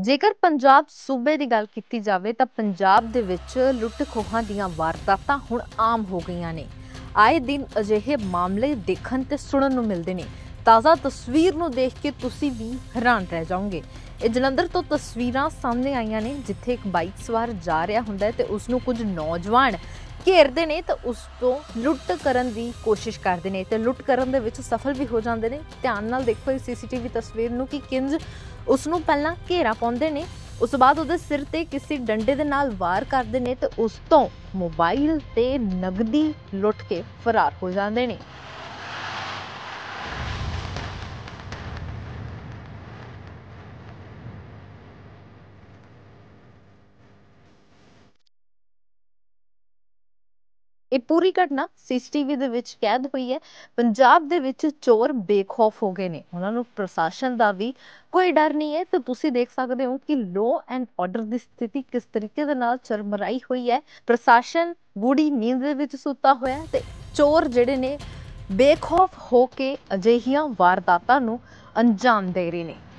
ਜੇਕਰ ਪੰਜਾਬ ਸੂਬੇ ਦੀ ਗੱਲ ਕੀਤੀ ਜਾਵੇ ਤਾਂ ਪੰਜਾਬ ਦੇ ਵਿੱਚ ਲੁੱਟ ਖੋਹਾਂ ਦੀਆਂ ਵਾਰਦਾਤਾਂ ਹੁਣ ਆਮ ਹੋ ਗਈਆਂ ਨੇ। ਆਏ ਦਿਨ ਅਜਿਹੇ ਮਾਮਲੇ ਦੇਖਣ ਤੇ ਸੁਣਨ ਨੂੰ ਮਿਲਦੇ ਨੇ। ਤਾਜ਼ਾ ਤਸਵੀਰ ਨੂੰ ਦੇਖ ਕੇ ਤੁਸੀਂ ਵੀ ਹੈਰਾਨ ਰਹਿ ਜਾਓਗੇ। ਇਹ ਜਲੰਧਰ ਤੋਂ ਤਸਵੀਰਾਂ ਸਾਹਮਣੇ ਆਈਆਂ ਨੇ, ਜਿੱਥੇ ਇੱਕ ਬਾਈਕ ਸਵਾਰ ਜਾ ਰਿਹਾ ਹੁੰਦਾ ਹੈ ਤੇ ਉਸ ਨੂੰ ਕੁਝ ਨੌਜਵਾਨ ਘੇਰਦੇ ਨੇ ਤੇ ਉਸ ਤੋਂ ਲੁੱਟ ਕਰਨ ਦੀ ਕੋਸ਼ਿਸ਼ ਕਰਦੇ ਨੇ ਤੇ ਲੁੱਟ ਕਰਨ ਦੇ ਵਿੱਚ ਸਫਲ ਵੀ ਹੋ ਜਾਂਦੇ ਨੇ। ਧਿਆਨ ਨਾਲ ਦੇਖੋ ਇਸ ਸੀਸੀਟੀਵੀ ਤਸਵੀਰ ਨੂੰ ਕਿ ਕਿੰਜ ਉਸ ਨੂੰ ਪਹਿਲਾਂ ਘੇਰਾ ਪਾਉਂਦੇ ਨੇ, ਉਸ ਤੋਂ ਬਾਅਦ ਉਹਦੇ ਸਿਰ ਤੇ ਕਿਸੇ ਡੰਡੇ ਦੇ ਨਾਲ ਵਾਰ ਕਰਦੇ ਨੇ ਤੇ ਉਸ ਤੋਂ ਮੋਬਾਈਲ ਤੇ ਨਗਦੀ ਲੁੱਟ ਕੇ ਫਰਾਰ ਹੋ ਜਾਂਦੇ ਨੇ। ਇਹ ਪੂਰੀ ਘਟਨਾ ਸੀਸੀਟੀਵੀ ਦੇ ਵਿੱਚ ਕੈਦ ਹੋਈ ਹੈ। ਪੰਜਾਬ ਦੇ ਵਿੱਚ ਚੋਰ ਬੇਖੌਫ ਹੋ ਗਏ ਨੇ, ਉਹਨਾਂ ਨੂੰ ਪ੍ਰਸ਼ਾਸਨ ਦਾ ਵੀ ਕੋਈ ਡਰ ਨਹੀਂ ਹੈ। ਤੇ ਤੁਸੀਂ ਦੇਖ ਸਕਦੇ ਹੋ ਕਿ ਲਾਅ ਐਂਡ ਆਰਡਰ ਦੀ ਸਥਿਤੀ ਕਿਸ ਤਰੀਕੇ ਦੇ ਨਾਲ ਚਰਮਰਾਈ ਹੋਈ ਹੈ। ਪ੍ਰਸ਼ਾਸਨ ਗੂੜੀ ਨੀਂਦ ਦੇ ਵਿੱਚ ਸੁੱਤਾ ਹੋਇਆ ਤੇ ਚੋਰ ਜਿਹੜੇ ਨੇ ਬੇਖੌਫ ਹੋ ਕੇ ਅਜਿਹੀਆਂ ਵਾਰਦਾਤਾਂ ਨੂੰ ਅੰਜਾਮ ਦੇ ਰਹੇ ਨੇ।